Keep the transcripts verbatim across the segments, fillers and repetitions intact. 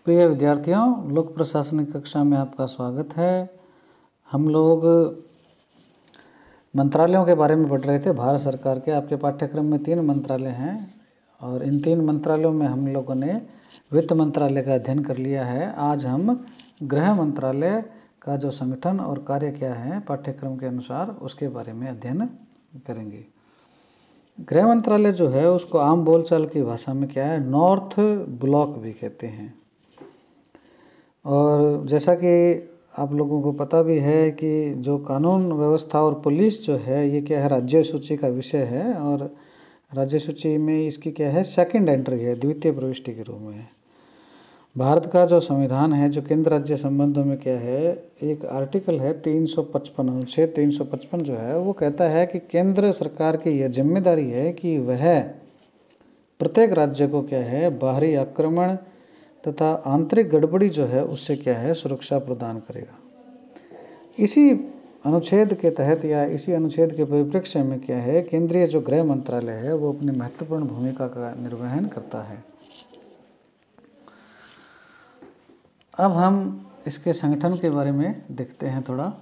प्रिय विद्यार्थियों, लोक प्रशासनिक कक्षा में आपका स्वागत है। हम लोग मंत्रालयों के बारे में पढ़ रहे थे। भारत सरकार के आपके पाठ्यक्रम में तीन मंत्रालय हैं और इन तीन मंत्रालयों में हम लोगों ने वित्त मंत्रालय का अध्ययन कर लिया है। आज हम गृह मंत्रालय का जो संगठन और कार्य क्या है पाठ्यक्रम के अनुसार उसके बारे में अध्ययन करेंगे। गृह मंत्रालय जो है उसको आम बोलचाल की भाषा में क्या है, नॉर्थ ब्लॉक भी कहते हैं। और जैसा कि आप लोगों को पता भी है कि जो कानून व्यवस्था और पुलिस जो है ये क्या है, राज्य सूची का विषय है और राज्य सूची में इसकी क्या है, सेकंड एंट्री है, द्वितीय प्रविष्टि के रूप में। भारत का जो संविधान है जो केंद्र राज्य संबंधों में क्या है, एक आर्टिकल है तीन सौ पचपन, अनुच्छेद तीन सौ पचपन जो है वो कहता है कि केंद्र सरकार की यह जिम्मेदारी है कि वह प्रत्येक राज्य को क्या है, बाहरी आक्रमण तथा आंतरिक गड़बड़ी जो है उससे क्या है, सुरक्षा प्रदान करेगा। इसी अनुच्छेद के तहत या इसी अनुच्छेद के परिप्रेक्ष्य में क्या है, केंद्रीय जो गृह मंत्रालय है वो अपनी महत्वपूर्ण भूमिका का निर्वहन करता है। अब हम इसके संगठन के बारे में देखते हैं थोड़ा।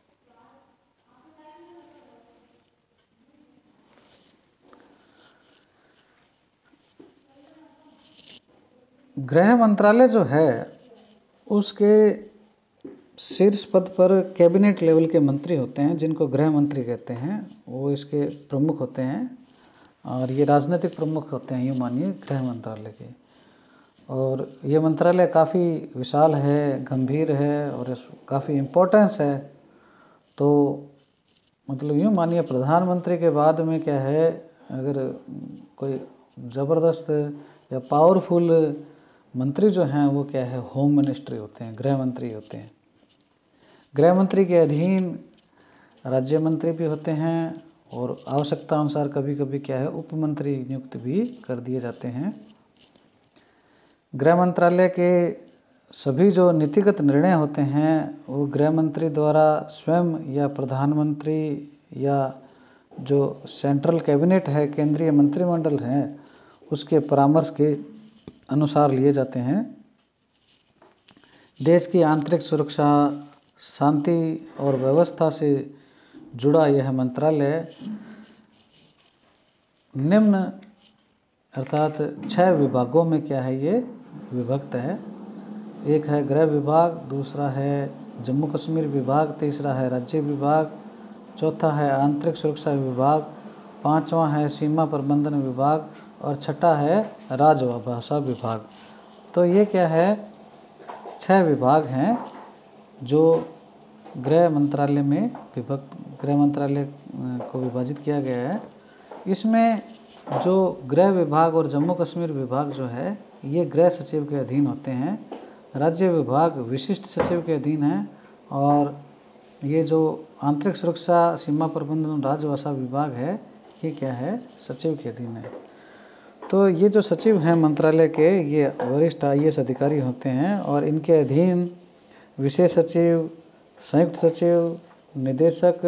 गृह मंत्रालय जो है उसके शीर्ष पद पर कैबिनेट लेवल के मंत्री होते हैं जिनको गृह मंत्री कहते हैं, वो इसके प्रमुख होते हैं और ये राजनीतिक प्रमुख होते हैं, यूँ मानिए गृह मंत्रालय के। और ये मंत्रालय काफ़ी विशाल है, गंभीर है और काफ़ी इम्पोर्टेंस है। तो मतलब यूँ मानिए प्रधानमंत्री के बाद में क्या है, अगर कोई ज़बरदस्त या पावरफुल मंत्री जो हैं वो क्या है, होम मिनिस्ट्री होते हैं, गृह मंत्री होते हैं। गृह मंत्री के अधीन राज्य मंत्री भी होते हैं और आवश्यकता अनुसार कभी कभी क्या है, उप मंत्री नियुक्त भी कर दिए जाते हैं। गृह मंत्रालय के सभी जो नीतिगत निर्णय होते हैं वो गृह मंत्री द्वारा स्वयं या प्रधानमंत्री या जो सेंट्रल कैबिनेट है, केंद्रीय मंत्रिमंडल है, उसके परामर्श के अनुसार लिए जाते हैं। देश की आंतरिक सुरक्षा, शांति और व्यवस्था से जुड़ा यह मंत्रालय निम्न अर्थात छह विभागों में क्या है, ये विभक्त है। एक है गृह विभाग, दूसरा है जम्मू कश्मीर विभाग, तीसरा है राज्य विभाग, चौथा है आंतरिक सुरक्षा विभाग, पांचवा है सीमा प्रबंधन विभाग और छठा है राजभाषा विभाग। तो ये क्या है, छह विभाग हैं जो गृह मंत्रालय में विभक्त, गृह मंत्रालय को विभाजित किया गया है। इसमें जो गृह विभाग और जम्मू कश्मीर विभाग जो है ये गृह सचिव के अधीन होते हैं। राज्य विभाग विशिष्ट सचिव के अधीन है और ये जो आंतरिक सुरक्षा, सीमा प्रबंधन, राजभाषा विभाग है ये क्या है, सचिव के अधीन है। तो ये जो सचिव हैं मंत्रालय के, ये वरिष्ठ आई ए एस अधिकारी होते हैं और इनके अधीन विशेष सचिव, संयुक्त सचिव, निदेशक,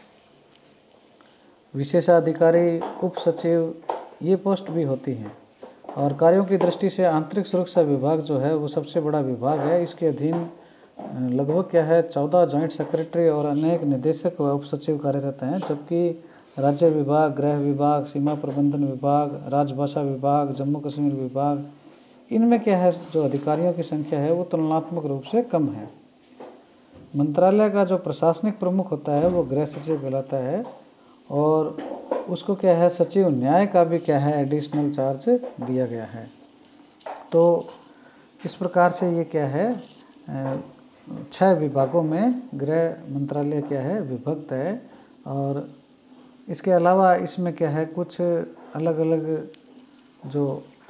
विशेषाधिकारी, उप सचिव, ये पोस्ट भी होती हैं। और कार्यों की दृष्टि से आंतरिक सुरक्षा विभाग जो है वो सबसे बड़ा विभाग है। इसके अधीन लगभग क्या है, चौदह जॉइंट सेक्रेटरी और अनेक निदेशक व उप सचिव कार्यरत हैं, जबकि राज्य विभाग, गृह विभाग, सीमा प्रबंधन विभाग, राजभाषा विभाग, जम्मू कश्मीर विभाग, इनमें क्या है, जो अधिकारियों की संख्या है वो तुलनात्मक रूप से कम है। मंत्रालय का जो प्रशासनिक प्रमुख होता है वो गृह सचिव कहलाता है और उसको क्या है, सचिव न्याय का भी क्या है, एडिशनल चार्ज दिया गया है। तो इस प्रकार से ये क्या है, छह विभागों में गृह मंत्रालय क्या है, विभक्त है। और इसके अलावा इसमें क्या है, कुछ अलग अलग जो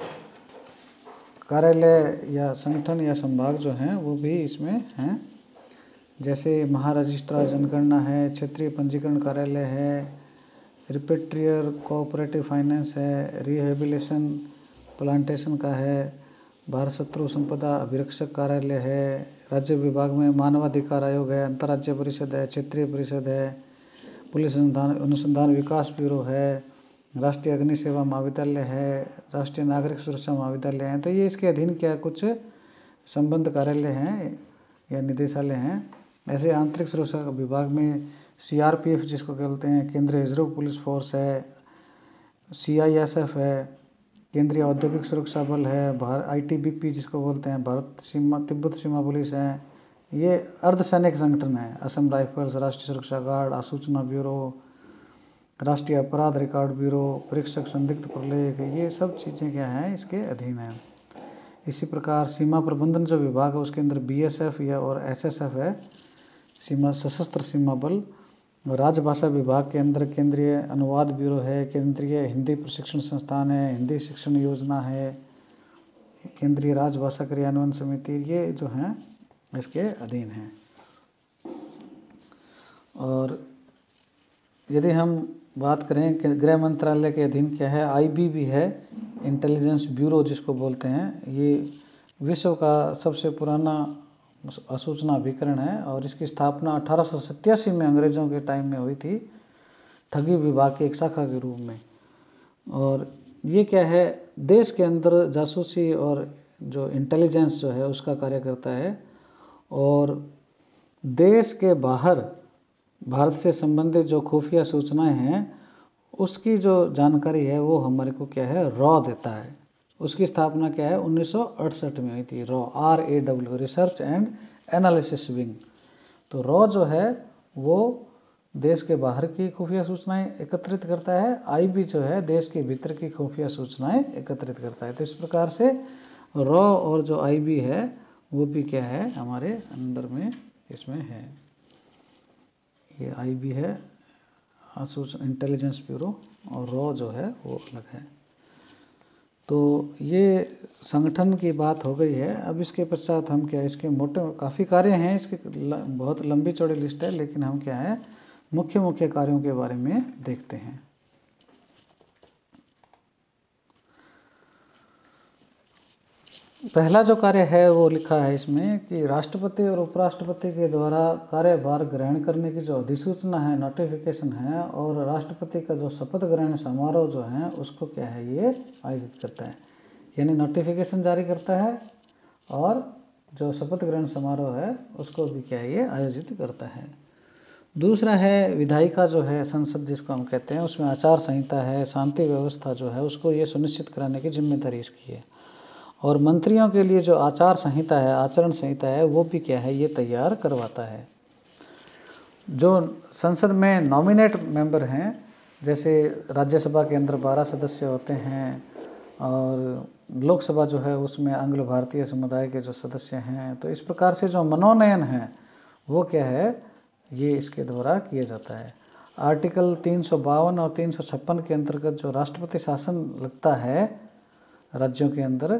कार्यालय या संगठन या संभाग जो हैं वो भी इसमें हैं, जैसे महारजिस्ट्रार जनगणना है, क्षेत्रीय पंजीकरण कार्यालय है, रिपेट्रियर कोऑपरेटिव फाइनेंस है, रिहेबिलिटेशन प्लांटेशन का है, भारत शत्रु संपदा अभिरक्षक कार्यालय है, राज्य विभाग में मानवाधिकार आयोग है, अंतर्राज्य परिषद है, क्षेत्रीय परिषद है, पुलिस अनुसंधान अनुसंधान विकास ब्यूरो है, राष्ट्रीय अग्नि सेवा महाविद्यालय है, राष्ट्रीय नागरिक सुरक्षा महाविद्यालय है। तो ये इसके अधीन क्या कुछ संबंध कार्यालय हैं या निदेशालय हैं। ऐसे आंतरिक सुरक्षा विभाग में सीआरपीएफ जिसको कहते हैं, केंद्रीय रिजर्व पुलिस फोर्स है, सीआईएसएफ है, केंद्रीय औद्योगिक सुरक्षा बल है, भारत आईटीबीपी जिसको बोलते हैं, भारत सीमा तिब्बत सीमा पुलिस है, ये अर्धसैनिक संगठन है। असम राइफल्स, राष्ट्रीय सुरक्षा गार्ड, आसूचना ब्यूरो, राष्ट्रीय अपराध रिकॉर्ड ब्यूरो, परीक्षक संदिग्ध प्रलेख, ये सब चीज़ें क्या हैं इसके अधीन हैं। इसी प्रकार सीमा प्रबंधन जो विभाग है उसके अंदर बीएसएफ या और एसएसएफ है, सीमा सशस्त्र सीमा बल। राजभाषा विभाग के अंदर केंद्रीय अनुवाद ब्यूरो है, केंद्रीय हिंदी प्रशिक्षण संस्थान है, हिंदी शिक्षण योजना है, केंद्रीय राजभाषा क्रियान्वयन समिति, ये जो हैं इसके अधीन हैं। और यदि हम बात करें कि गृह मंत्रालय के अधीन क्या है, आईबी भी है, इंटेलिजेंस ब्यूरो जिसको बोलते हैं। ये विश्व का सबसे पुराना सूचना अभिकरण है और इसकी स्थापना अठारह सौ सत्तासी में अंग्रेज़ों के टाइम में हुई थी, ठगी विभाग की एक शाखा के रूप में। और ये क्या है, देश के अंदर जासूसी और जो इंटेलिजेंस जो है उसका कार्य करता है, और देश के बाहर भारत से संबंधित जो खुफिया सूचनाएं हैं उसकी जो जानकारी है वो हमारे को क्या है, रॉ देता है। उसकी स्थापना क्या है, उन्नीस सौ अड़सठ में हुई थी, रॉ, R A W, research and analysis wing. तो रॉ जो है वो देश के बाहर की खुफिया सूचनाएं एकत्रित करता है, आईबी जो है देश के भीतर की खुफिया सूचनाएं एकत्रित करता है। तो इस प्रकार से रॉ और जो आईबी है वो भी क्या है हमारे अंदर में इसमें है। ये आईबी है इंटेलिजेंस ब्यूरो, और रॉ जो है वो अलग है। तो ये संगठन की बात हो गई है। अब इसके पश्चात हम क्या, इसके मोटे काफ़ी कार्य हैं, इसके बहुत लंबी चौड़ी लिस्ट है, लेकिन हम क्या है मुख्य मुख्य कार्यों के बारे में देखते हैं। पहला जो कार्य है वो लिखा है इसमें कि राष्ट्रपति और उपराष्ट्रपति के द्वारा कार्यभार ग्रहण करने की जो अधिसूचना है, नोटिफिकेशन है, और राष्ट्रपति का जो शपथ ग्रहण समारोह जो है उसको क्या है ये आयोजित करता है। यानी नोटिफिकेशन जारी करता है और जो शपथ ग्रहण समारोह है उसको भी क्या है ये आयोजित करता है। दूसरा है विधायिका जो है, संसद जिसको हम कहते हैं, उसमें आचार संहिता है, शांति व्यवस्था जो है उसको ये सुनिश्चित कराने की जिम्मेदारी इसकी है। और मंत्रियों के लिए जो आचार संहिता है, आचरण संहिता है, वो भी क्या है ये तैयार करवाता है। जो संसद में नॉमिनेट मेंबर हैं, जैसे राज्यसभा के अंदर बारह सदस्य होते हैं और लोकसभा जो है उसमें आंग्ल भारतीय समुदाय के जो सदस्य हैं, तो इस प्रकार से जो मनोनयन है वो क्या है ये इसके द्वारा किया जाता है। आर्टिकल तीन सौ बावन और तीन सौ छप्पन के अंतर्गत जो राष्ट्रपति शासन लगता है राज्यों के अंदर,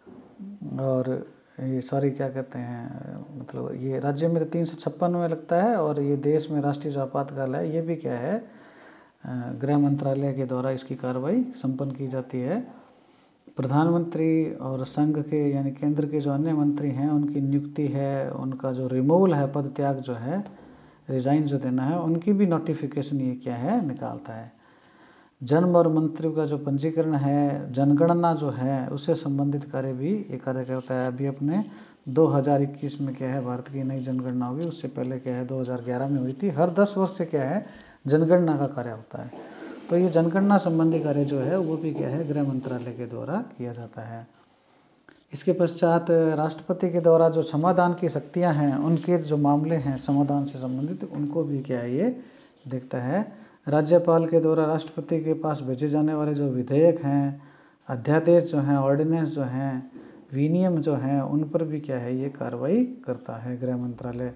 और ये सॉरी क्या कहते हैं, मतलब ये राज्य में तीन सौ छप्पन में लगता है, और ये देश में राष्ट्रीय जो आपातकाल है ये भी क्या है गृह मंत्रालय के द्वारा इसकी कार्रवाई संपन्न की जाती है। प्रधानमंत्री और संघ के यानी केंद्र के जो अन्य मंत्री हैं उनकी नियुक्ति है, उनका जो रिमूवल है, पद त्याग जो है, रिजाइन जो देना है, उनकी भी नोटिफिकेशन ये क्या है निकालता है। जन्म और मंत्रियों का जो पंजीकरण है, जनगणना जो है उससे संबंधित कार्य भी ये कार्य करता है। अभी अपने दो हज़ार इक्कीस में क्या है भारत की नई जनगणना हुई, उससे पहले क्या है दो हज़ार ग्यारह में हुई थी। हर दस वर्ष से क्या है जनगणना का कार्य होता है। तो ये जनगणना संबंधी कार्य जो है वो भी क्या है गृह मंत्रालय के द्वारा किया जाता है। इसके पश्चात राष्ट्रपति के द्वारा जो समाधान की शक्तियाँ हैं, उनके जो मामले हैं समाधान से संबंधित, उनको भी क्या है ये देखता है। राज्यपाल के द्वारा राष्ट्रपति के पास भेजे जाने वाले जो विधेयक हैं, अध्यादेश जो हैं, ऑर्डिनेंस जो हैं, विनियम जो हैं, उन पर भी क्या है ये कार्रवाई करता है गृह मंत्रालय।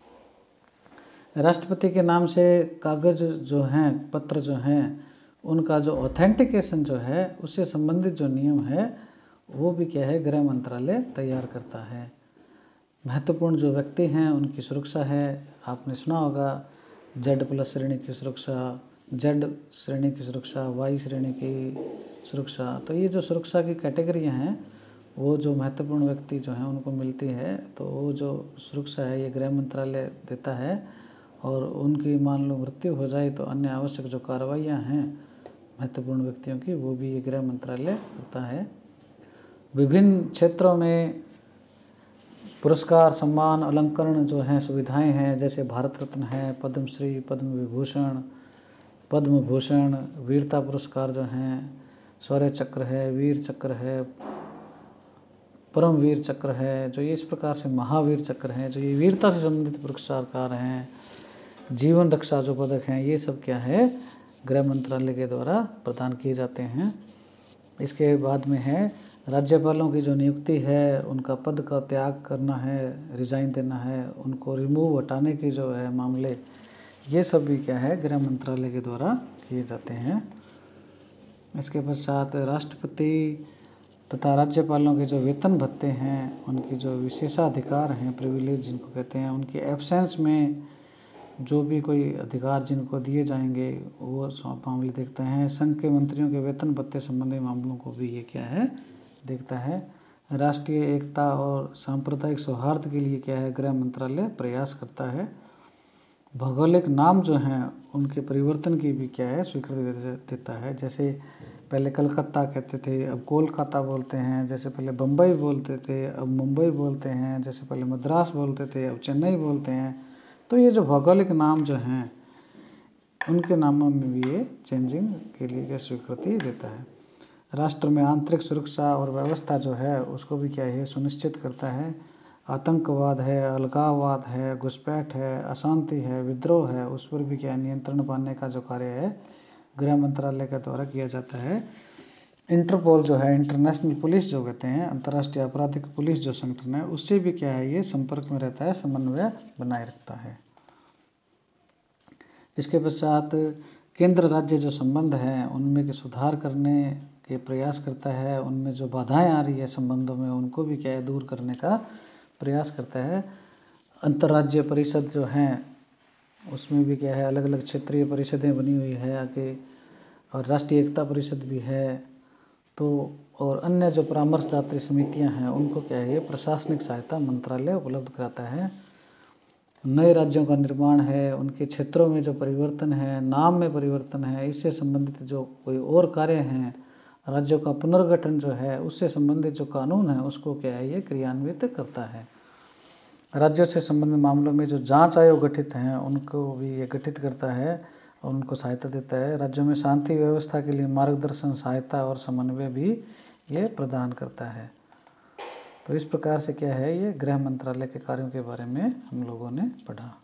राष्ट्रपति के नाम से कागज जो हैं, पत्र जो हैं, उनका जो ऑथेंटिकेशन जो है उससे संबंधित जो नियम है वो भी क्या है गृह मंत्रालय तैयार करता है। महत्वपूर्ण जो व्यक्ति हैं उनकी सुरक्षा है, आपने सुना होगा जेड प्लस श्रेणी की सुरक्षा, जेड श्रेणी की सुरक्षा, वाई श्रेणी की सुरक्षा। तो ये जो सुरक्षा की कैटेगरियां हैं वो जो महत्वपूर्ण व्यक्ति जो हैं उनको मिलती है, तो वो जो सुरक्षा है ये गृह मंत्रालय देता है। और उनकी मान लो मृत्यु हो जाए तो अन्य आवश्यक जो कार्रवाइयाँ हैं महत्वपूर्ण व्यक्तियों की वो भी ये गृह मंत्रालय करता है। विभिन्न क्षेत्रों में पुरस्कार, सम्मान, अलंकरण जो हैं, सुविधाएं हैं, जैसे भारत रत्न है, पद्मश्री, पद्म विभूषण, पद्म भूषण, वीरता पुरस्कार जो हैं, शौर्य चक्र है, वीर चक्र है, परमवीर चक्र है, जो ये इस प्रकार से महावीर चक्र हैं, जो ये वीरता से संबंधित पुरस्कार हैं, जीवन रक्षा जो पदक हैं, ये सब क्या है, गृह मंत्रालय के द्वारा प्रदान किए जाते हैं। इसके बाद में है राज्यपालों की जो नियुक्ति है, उनका पद का त्याग करना है, रिजाइन देना है, उनको रिमूव हटाने की जो है मामले, ये सब भी क्या है, गृह मंत्रालय के द्वारा किए जाते हैं। इसके पश्चात राष्ट्रपति तथा राज्यपालों के जो वेतन भत्ते हैं, उनकी जो विशेषाधिकार हैं, प्रिविलेज जिनको कहते हैं, उनकी एब्सेंस में जो भी कोई अधिकार जिनको दिए जाएंगे वो मामले देखते हैं। संघ के मंत्रियों के वेतन भत्ते संबंधी मामलों को भी ये क्या है, देखता है। राष्ट्रीय एकता और सांप्रदायिक सौहार्द के लिए क्या है, गृह मंत्रालय प्रयास करता है। भौगोलिक नाम जो हैं उनके परिवर्तन की भी क्या है, स्वीकृति देता है। जैसे पहले कलकत्ता कहते थे, अब कोलकाता बोलते हैं। जैसे पहले बम्बई बोलते थे, अब मुंबई बोलते हैं। जैसे पहले मद्रास बोलते थे, अब चेन्नई बोलते हैं। तो ये जो भौगोलिक नाम जो हैं, उनके नामों में भी ये चेंजिंग के लिए क्या स्वीकृति देता है। राष्ट्र में आंतरिक सुरक्षा और व्यवस्था जो है उसको भी क्या है, सुनिश्चित करता है। आतंकवाद है, अलगाववाद है, घुसपैठ है, अशांति है, विद्रोह है, उस पर भी क्या नियंत्रण पाने का जो कार्य है गृह मंत्रालय के द्वारा किया जाता है। इंटरपोल जो है, इंटरनेशनल पुलिस जो कहते हैं, अंतर्राष्ट्रीय आपराधिक पुलिस जो संगठन है, उससे भी क्या है, ये संपर्क में रहता है, समन्वय बनाए रखता है। इसके पश्चात केंद्र राज्य जो संबंध हैं उनमें के सुधार करने के प्रयास करता है। उनमें जो बाधाएं आ रही है संबंधों में, उनको भी क्या है, दूर करने का प्रयास करता है। अंतर्राज्यीय परिषद जो हैं उसमें भी क्या है, अलग अलग क्षेत्रीय परिषदें बनी हुई है आगे, और राष्ट्रीय एकता परिषद भी है। तो और अन्य जो परामर्शदात्री समितियां हैं उनको क्या है, प्रशासनिक सहायता मंत्रालय उपलब्ध कराता है। नए राज्यों का निर्माण है, उनके क्षेत्रों में जो परिवर्तन है, नाम में परिवर्तन है, इससे संबंधित जो कोई और कार्य हैं, राज्यों का पुनर्गठन जो है, उससे संबंधित जो कानून है उसको क्या है, ये क्रियान्वित करता है। राज्यों से संबंधित मामलों में जो जांच आयोग गठित हैं उनको भी ये गठित करता है और उनको सहायता देता है। राज्यों में शांति व्यवस्था के लिए मार्गदर्शन, सहायता और समन्वय भी ये प्रदान करता है। तो इस प्रकार से क्या है, ये गृह मंत्रालय के कार्यों के बारे में हम लोगों ने पढ़ा।